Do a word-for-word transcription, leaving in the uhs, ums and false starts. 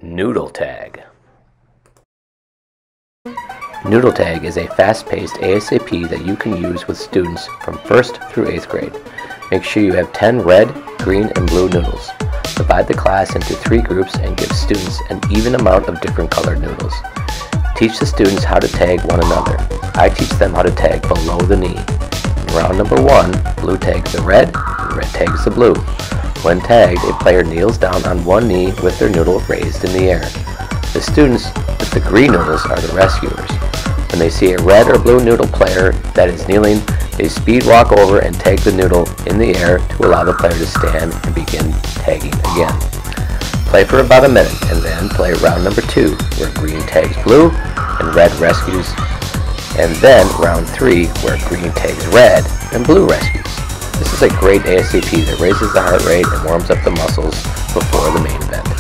Noodle Tag. Noodle Tag is a fast-paced A S A P that you can use with students from first through eighth grade. Make sure you have ten red, green, and blue noodles. Divide the class into three groups and give students an even amount of different colored noodles. Teach the students how to tag one another. I teach them how to tag below the knee. In round number one, blue tags the red, and red tags the blue. When tagged, a player kneels down on one knee with their noodle raised in the air. The students with the green noodles are the rescuers. When they see a red or blue noodle player that is kneeling, they speed walk over and tag the noodle in the air to allow the player to stand and begin tagging again. Play for about a minute and then play round number two, where green tags blue and red rescues, and then round three, where green tags red and blue rescues. This is a great A S A P that raises the heart rate and warms up the muscles before the main event.